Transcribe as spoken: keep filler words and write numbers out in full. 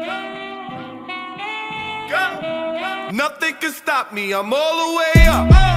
Nothing can stop me, I'm all the way up.